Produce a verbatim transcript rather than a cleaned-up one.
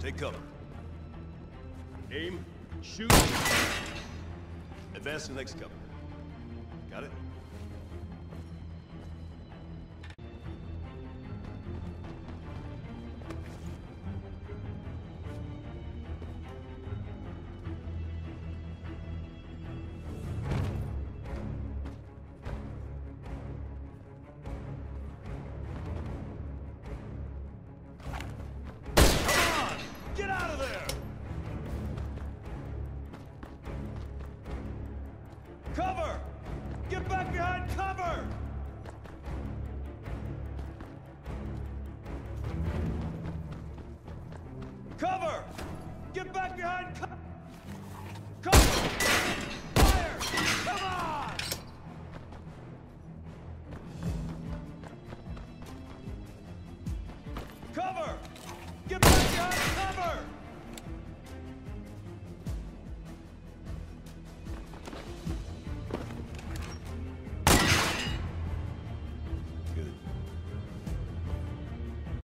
Take cover. Aim. Shoot. Advance to the next cover. Got it? Get out of there! Cover! Get back behind cover! Cover! Get back behind cover! Cover! Fire! Come on! Cover! Get back!